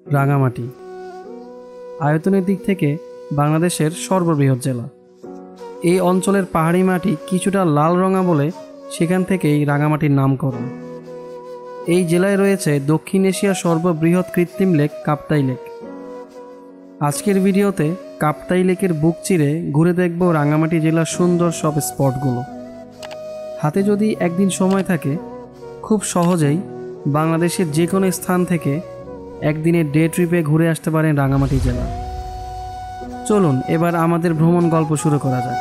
রাঙামাটি আয়তনের দিক থেকে বাংলাদেশের সর্ববৃহৎ জেলা। এই অঞ্চলের পাহাড়ি মাটি কিছুটা লাল রঙা বলে সেখান থেকেই রাঙামাটির নামকরণ। এই জেলায় রয়েছে দক্ষিণ এশিয়ার সর্ববৃহৎ কৃত্রিম লেক কাপ্তাই লেক। আজকের ভিডিওতে কাপ্তাই লেকের বুক চিরে ঘুরে দেখব রাঙামাটি জেলার সুন্দর সব স্পটগুলো। হাতে যদি একদিন সময় থাকে খুব সহজেই বাংলাদেশের যে কোনো স্থান থেকে একদিনের ডে ট্রিপে ঘুরে আসতে পারেন রাঙামাটি জেলা। চলুন এবার আমাদের ভ্রমণ গল্প শুরু করা যাক।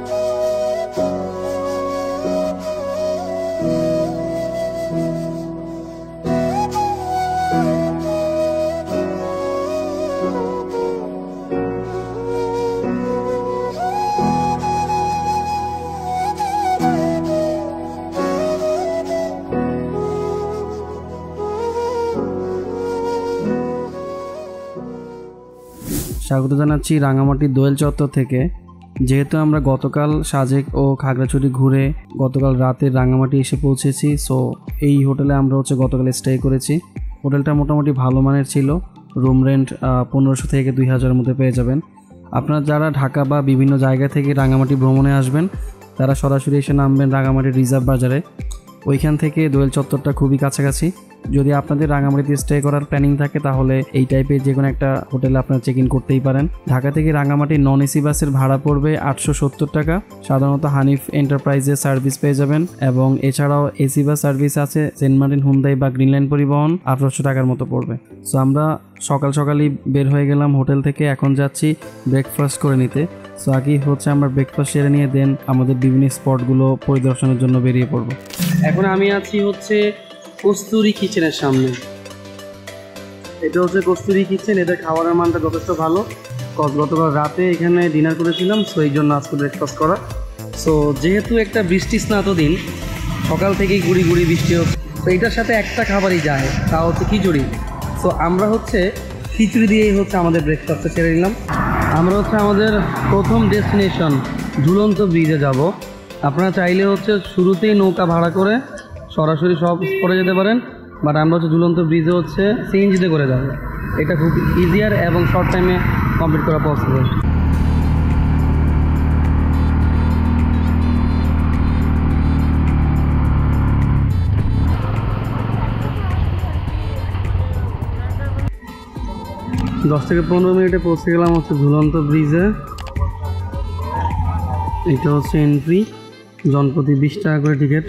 স্বাগত জানাচ্ছি রাঙামাটি দোয়েল চত্বর থেকে। যেহেতু আমরা গতকাল সাজেক ও খাগড়াছড়ি ঘুরে গতকাল রাতে রাঙামাটি এসে পৌঁছেছি, সো এই হোটেলে আমরা গতকাল স্টে করেছি। হোটেলটা মোটামুটি ভালো মানের ছিল। রুম রেন্ট 1500 থেকে 2000 মধ্যে পেয়ে যাবেন। আপনারা যারা ঢাকা বা বিভিন্ন জায়গা থেকে রাঙামাটি ভ্রমণে আসবেন তারা সরাসরি এসে নামবেন রাঙামাটির রিজার্ভ বাজারে। ওইখান থেকে দোয়েল চত্বরটা খুবই কাছাকাছি। যদি আপনাদের রাঙামাটিতে স্টে করার প্ল্যানিং থাকে তাহলে এই টাইপের যে কোনো একটা হোটেলে আপনারা চেক ইন করতেই পারেন। ঢাকা থেকে রাঙামাটি নন এসি বাসের ভাড়া পড়বে 870 টাকা। সাধারণত হানিফ এন্টারপ্রাইজের সার্ভিস পেয়ে যাবেন এবং এছাড়াও এসি বাস সার্ভিস আছে সেন্ট মার্টিন, হুন্দাই বা গ্রিনলাইন পরিবহন, 1800 টাকার মতো পড়বে। সো আমরা সকালই বের হয়ে গেলাম হোটেল থেকে। এখন যাচ্ছি ব্রেকফাস্ট করে নিতে। সো আগেই আমরা ব্রেকফাস্ট সেরে নিয়ে দেন আমাদের বিভিন্ন স্পটগুলো পরিদর্শনের জন্য বেরিয়ে পড়ব। এখন আমি আছি কস্তুরি কিচেনের সামনে। এটা কস্তুরি কিচেন। এদের খাবারের মানটা যথেষ্ট ভালো। গতকাল রাতে এখানে ডিনার করেছিলাম, সো এই জন্য আজকে ব্রেকফাস্ট করা। সো যেহেতু একটা বৃষ্টি স্নাত দিন, সকাল থেকেই গুড়ি বৃষ্টি হচ্ছে, তো এটার সাথে একটা খাবারই যায়, তা খিচুড়ি। সো আমরা খিচুড়ি দিয়েই আমাদের ব্রেকফাস্টটা ছেড়ে নিলাম। আমরা আমাদের প্রথম ডেস্টিনেশন ঝুলন্ত ব্রিজে যাব। আপনারা চাইলে শুরুতেই নৌকা ভাড়া করে সরাসরি সব স্পটে যেতে পারেন, বাট আমরা ঝুলন্ত ব্রিজে সিএনজিতে করে যাব। এটা খুব ইজিয়ার এবং শর্ট টাইমে কমপ্লিট করা পসিবল। দশ থেকে 15 মিনিটে পৌঁছে গেলাম ঝুলন্ত ব্রিজে। এটা এন্ট্রি, জনপ্রতি 20 টাকা করে টিকিট।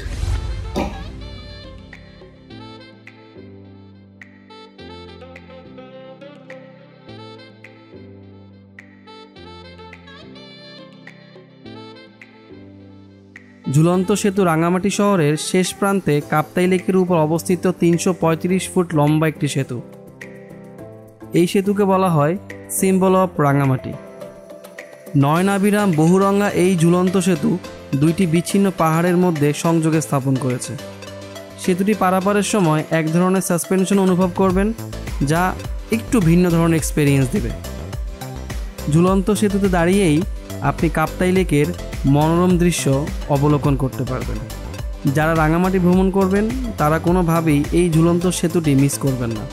ঝুলন্ত সেতু রাঙামাটি শহরের শেষ প্রান্তে কাপ্তাই লেকের উপর অবস্থিত 335 ফুট লম্বা একটি সেতু। এই সেতুকে বলা হয় সিম্বল অফ রাঙামাটি। নয়নাভিরাম বহুরঙা এই ঝুলন্ত সেতু দুইটি বিচ্ছিন্ন পাহাড়ের মধ্যে সংযোগে স্থাপন করেছে। সেতুটি পারাপারের সময় এক ধরনের সাসপেনশন অনুভব করবেন, যা একটু ভিন্ন ধরনের এক্সপেরিয়েন্স দেবে। ঝুলন্ত সেতুতে দাঁড়িয়েই আপনি কাপ্তাই লেকের মনোরম দৃশ্য অবলোকন করতে পারবেন। যারা রাঙামাটি ভ্রমণ করবেন তারা কোনোভাবেই এই ঝুলন্ত সেতুটি মিস করবেন না।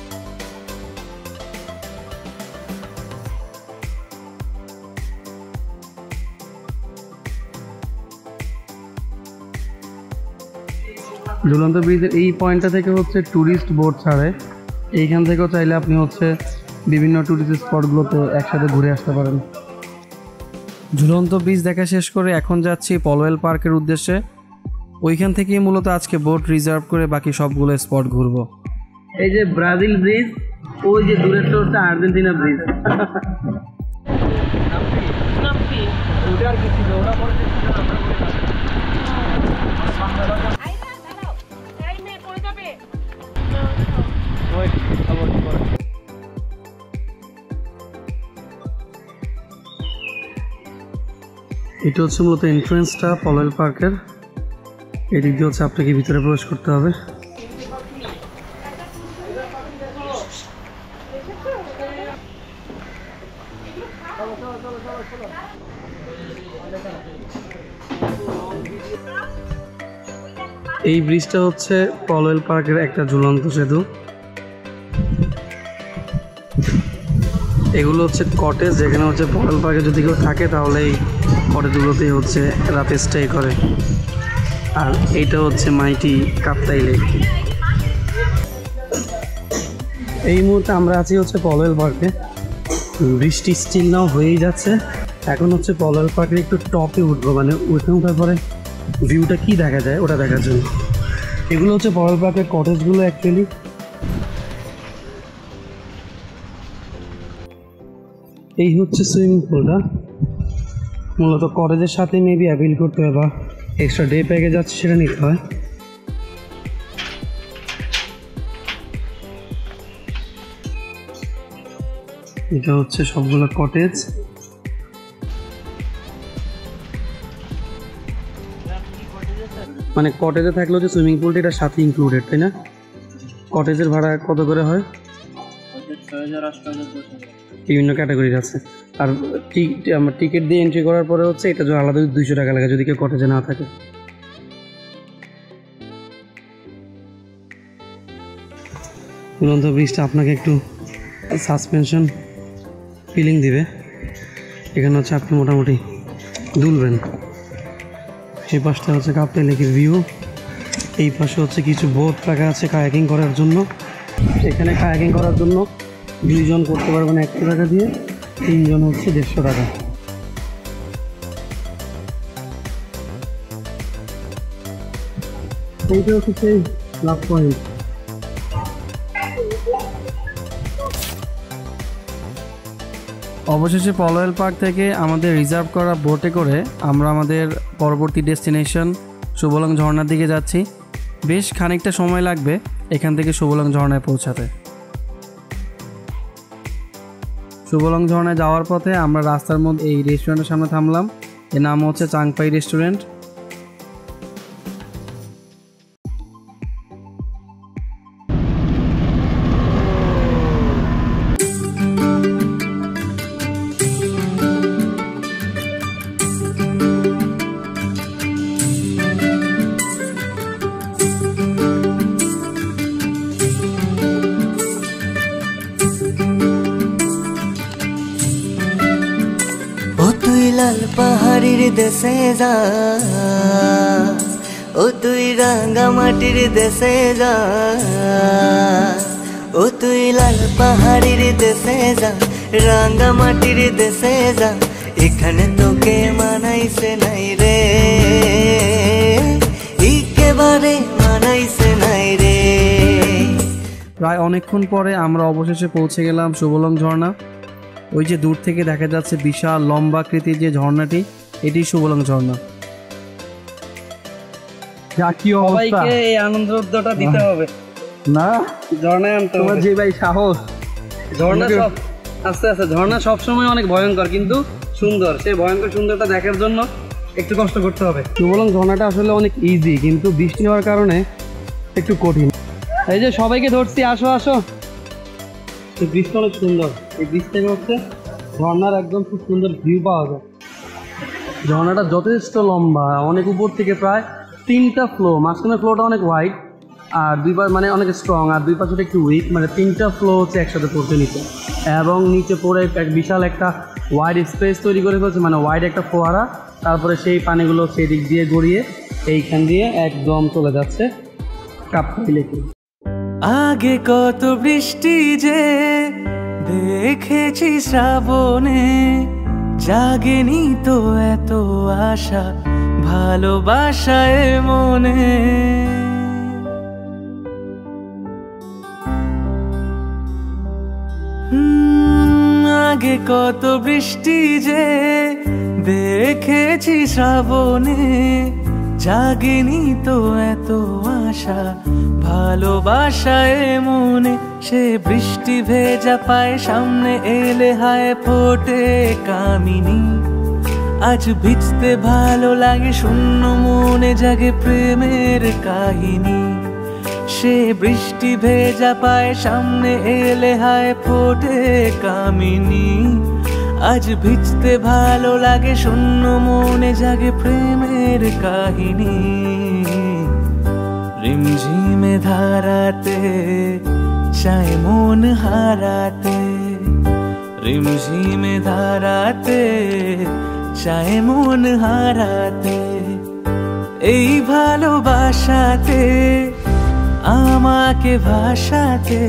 ঝুলন্ত ব্রিজের এই পয়েন্টটা থেকে ট্যুরিস্ট বোট ছাড়ে। এইখান থেকেও চাইলে আপনি বিভিন্ন ট্যুরিস্ট স্পটগুলোতে একসাথে ঘুরে আসতে পারেন। ঝুলন্ত ব্রিজ দেখা শেষ করে এখন যাচ্ছি পলওয়েল পার্কের উদ্দেশ্যে। ওইখান থেকেই মূলত আজকে বোট রিজার্ভ করে বাকি সবগুলো স্পট ঘুরবো। এই যে ব্রাজিল ব্রিজ, ওই যে দূরেরটা আর্জেন্টিনা ব্রিজ। এটা মূলত এন্ট্রেন্সটা পলওয়েল পার্কের। এদিক দিয়ে আপনাকে ভিতরে প্রবেশ করতে হবে। এই ব্রিজটা পলওয়েল পার্কের একটা ঝুলন্ত সেতু। এগুলো হচ্ছে কটেজ, যেখানে হচ্ছে পরেল পার্কে যদি কেউ থাকে তাহলে এই কটেজগুলোতেই হচ্ছে রাতে স্টে করে। আর এইটা হচ্ছে মাইটি কাপ্তাই লেক। এই মুহূর্তে আমরা আছি হচ্ছে পরেল পার্কে। বৃষ্টি স্টিল নাও হয়েই যাচ্ছে। এখন হচ্ছে পরেল পার্কের একটু টপে উঠবো, মানে উঠে ওঠার পরে ভিউটা কি দেখা যায় ওটা দেখার জন্য। এগুলো হচ্ছে পরেল পার্কের কটেজগুলো অ্যাকচুয়ালি। এই হচ্ছে সুইমিং পুলটা, মূলত কটেজের সাথে মেবি অ্যাভেল করতে হয় বা এক্সট্রা ডে প্যাকেজ আছে সেটা নিতে হয়। এটা হচ্ছে সবগুলো কটেজ। মানে কটেজে থাকলে হচ্ছে সুইমিং পুলটা এটার সাথে ইনক্লুডেড, তাই না? কটেজের ভাড়া কত করে হয়? বিভিন্ন ক্যাটাগরির আছে। আর আমার টিকিট দিয়ে এন্ট্রি করার পরে হচ্ছে এটা যে আলাদা 200 টাকা লাগে যদি কেউ কটেজে না থাকে। উড়ন্ত ব্রিজটা আপনাকে একটু সাসপেনশন ফিলিং দিবে। এখানে হচ্ছে আপনি মোটামুটি দুলবেন। এই পাশটা হচ্ছে কাপ্তাই লেকের ভিউ। এই পাশে হচ্ছে কিছু বোট রাখা আছে কায়াকিং করার জন্য। এখানে কায়াকিং করার জন্য 2 জন করতে পারবেন 100 টাকা দিয়ে, 3 জন হচ্ছে 150 টাকা। এইটা হচ্ছে সেই লাভ পয়েন্ট। অবশেষে পলয়েল পার্ক থেকে আমাদের রিজার্ভ করা বোটে করে আমরা আমাদের পরবর্তী ডেস্টিনেশন সুবলং ঝর্ণার দিকে যাচ্ছি। বেশ খানিকটা সময় লাগবে এখান থেকে সুবলং ঝর্ণায় পৌঁছাতে। সুবলং ঝর্ণায় যাওয়ার পথে আমরা রাস্তার মধ্যে এই রেস্টুরেন্টের সামনে থামলাম। এর নাম হচ্ছে চাংপাই রেস্টুরেন্ট। লাল পাহাড়ির দেশে যা, ও তুই রাঙ্গা মাটির দেশে যা, ও তুই লাল পাহাড়ির দেশে যা, রাঙ্গা মাটির দেশে যা, এখানে তোকে মানাইছে নাই রে, একেবারে মানাইছে নাই রে। প্রায় অনেকক্ষণ পরে আমরা অবশেষে পৌঁছে গেলাম সুবলং ঝর্ণা। ওই যে দূর থেকে দেখা যাচ্ছে বিশাল লম্বা আকৃতির যে ঝর্ণাটি, এটি সুবলং ঝর্ণা। সবাইকে এই আনন্দটা দিতে হবে না, ঝর্ণায় আনতে হবে। যে ভাই সাহস, ঝর্ণা সব আস্তে আস্তে, ঝর্ণা সবসময় অনেক ভয়ঙ্কর কিন্তু সুন্দর। সেই ভয়ঙ্কর সুন্দরটা দেখার জন্য একটু কষ্ট করতে হবে। সুবলং ঝর্ণাটা আসলে অনেক ইজি, কিন্তু বৃষ্টি হওয়ার কারণে একটু কঠিন। এই যে সবাইকে ধরছি, আসো আসো। এই ব্রিজটা অনেক সুন্দর। এই ব্রিজ থেকে হচ্ছে ঝর্ণার একদম খুব সুন্দর ভিউ পাওয়া যায়। ঝর্ণাটা যথেষ্ট লম্বা, অনেক উপর থেকে প্রায় 3টা ফ্লো, মাঝখানে ফ্লোটা অনেক ওয়াইড আর 2 পাশ মানে অনেক স্ট্রং, আর 2 পাশে একটু উইক, মানে 3টা ফ্লো হচ্ছে একসাথে পড়তে নিচে, এবং নিচে পড়ে এক বিশাল একটা ওয়াইড স্পেস তৈরি করে ফেলছে, মানে ওয়াইড একটা ফোয়ারা। তারপরে সেই পানিগুলো সেই দিক দিয়ে গড়িয়ে এইখান দিয়ে একদম চলে যাচ্ছে কাপ্তাই লেকে। আগে কত বৃষ্টি যে দেখেছি শ্রাবণে, জাগেনি তো এত আশা ভালোবাসায় মনে। আগে কত বৃষ্টি যে দেখেছি শ্রাবণে, জাগেনি তো এত আশা ভালোবাসায় মনে। সে বৃষ্টি ভেজা পায় সামনে এলে হায় ফোটে কামিনী। আজ ভিজতে ভালো লাগে, শূন্য মনে জাগে প্রেমের কাহিনী। সে বৃষ্টি ভেজা পায় সামনে এলে হায় ফোটে কামিনী। আজ ভিজতে ভালো লাগে, শূন্য মনে জাগে প্রেমের কাহিনী। রিমঝিমে ধারাতে চায় মন হারাতে, রিমঝিমে ধারাতে চায় মন হারাতে, এই ভালোবাসাতে আমাকে ভাসাতে।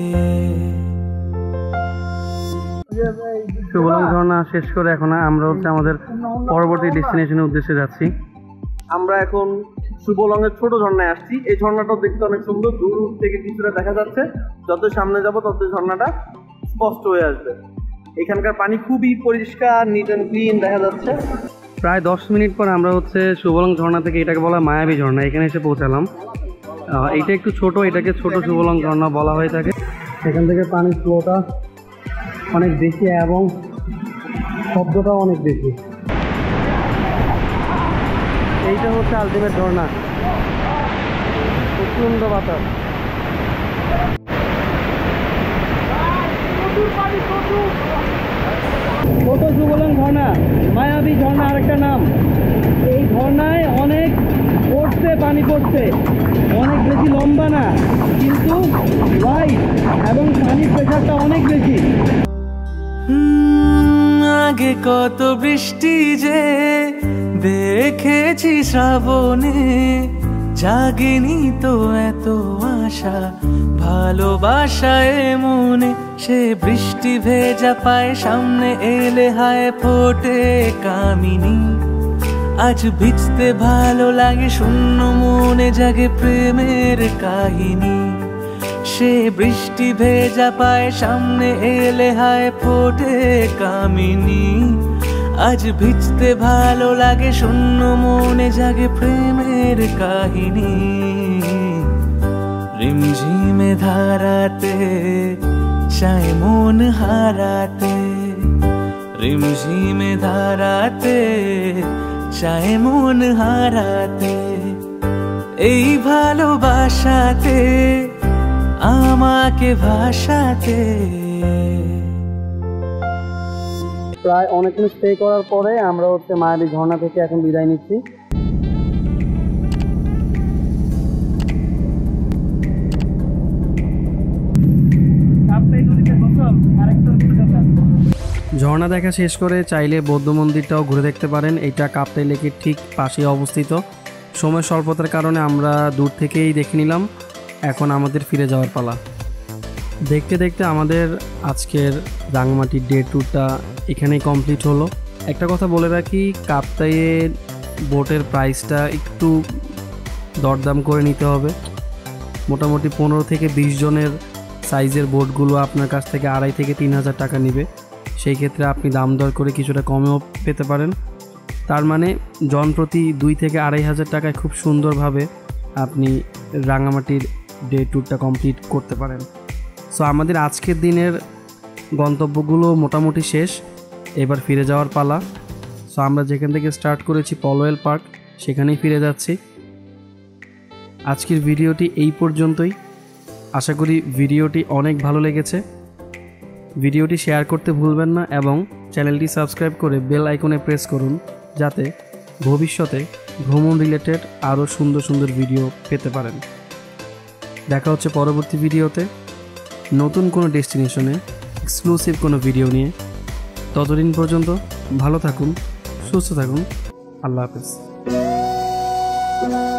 সুবলং ঝর্ণা শেষ করে এখন আমরা আমাদের পরবর্তী ডেস্টিনেশনের উদ্দেশ্যে যাচ্ছি। আমরা এখন সুবলংয়ের ছোট ঝর্ণায় আসছি। এই ঝর্ণাটাও দেখতে অনেক সুন্দর, দূর থেকে কিছুটা দেখা যাচ্ছে। যত সামনে যাব তত ঝর্ণাটা স্পষ্ট হয়ে আসবে। এখানকার পানি খুবই পরিষ্কার, নিট অ্যান্ড ক্লিন দেখা যাচ্ছে। প্রায় 10 মিনিট পর আমরা সুবলং ঝর্ণা থেকে, এটাকে বলা মায়াবী ঝর্ণা, এখানে এসে পৌঁছালাম। এটা একটু ছোট, এটাকে ছোট সুবলং ঝর্ণা বলা হয়ে থাকে। এখান থেকে পানির ফ্লোটা অনেক বেশি এবং শব্দটাও অনেক বেশি। এইটা আলটিমেট ঝর্ণা, প্রচন্ড বাতাস। ছোট সুবলং ঝর্ণা, মায়াবী ঝর্ণা আরেকটা নাম। এই ঝর্ণায় অনেক পড়ছে, পানি পড়ছে, অনেক বেশি লম্বা না, কিন্তু ওয়াইড এবং পানির প্রেশারটা অনেক বেশি। আগে কত বৃষ্টি যে দেখেছি শ্রাবণে, জাগেনি তো এত আশা ভালোবাসায় মনে। সে বৃষ্টি ভেজা পায় সামনে এলে হায় ফোটে কামিনী। আজ ভিজতে ভালো লাগে, শূন্য মনে জাগে প্রেমের কাহিনী। সে বৃষ্টি ভেজা পায় সামনে এলে হায় ফোটে কামিনী। আজ ভিজতে ভালো লাগে, শূন্য মনে জাগে প্রেমের কাহিনী। রিমঝিমে ধারাতে চায় মন হারাতে, রিমঝিমে ধারাতে চায় মন হারাতে, এই ভালোবাসাতে আমাকে ভাসাতে। প্রায় অনেকক্ষণ স্টে করার পরে আমরা মায়াবী ঝর্ণা থেকে এখন বিদায় নিচ্ছি। ঝর্ণা দেখা শেষ করে চাইলে বৌদ্ধ মন্দিরটাও ঘুরে দেখতে পারেন। এটা কাপ্তাই লেকের ঠিক পাশেই অবস্থিত। সময় স্বল্পতার কারণে আমরা দূর থেকেই দেখে নিলাম। এখন আমাদের ফিরে যাওয়ার পালা। দেখতে দেখতে আমাদের আজকের রাঙামাটির ডে ট্যুরটা এখানেই কমপ্লিট হলো। একটা কথা বলে রাখি, কাপ্তাইয়ের বোটের প্রাইসটা একটু দরদাম করে নিতে হবে। মোটামুটি 15 থেকে 20 জনের সাইজের বোটগুলো আপনার কাছ থেকে 2,500 থেকে 3,000 টাকা নেবে। সেই ক্ষেত্রে আপনি দাম দর করে কিছুটা কমেও পেতে পারেন। তার মানে জন প্রতি 2 থেকে 2,500 টাকায় খুব সুন্দরভাবে আপনি রাঙামাটির ডে ট্যুরটা কমপ্লিট করতে পারেন। সো আমাদের আজকের দিনের গন্তব্যগুলো মোটামুটি শেষ, এবার ফিরে যাওয়ার পালা। সো আমরা যেখান থেকে স্টার্ট করেছি পলোয়েল পার্ক, সেখানেই ফিরে যাচ্ছি। আজকের ভিডিওটি এই পর্যন্তই। আশা করি ভিডিওটি অনেক ভালো লেগেছে। ভিডিওটি শেয়ার করতে ভুলবেন না এবং চ্যানেলটি সাবস্ক্রাইব করে বেল আইকনে প্রেস করুন, যাতে ভবিষ্যতে ভ্রমণ রিলেটেড আরও সুন্দর সুন্দর ভিডিও পেতে পারেন। দেখা হচ্ছে পরবর্তী ভিডিওতে নতুন কোনো ডেস্টিনেশনে এক্সক্লুসিভ কোনো ভিডিও নিয়ে। ততদিন পর্যন্ত ভালো থাকুন, সুস্থ থাকুন। আল্লাহ হাফেজ।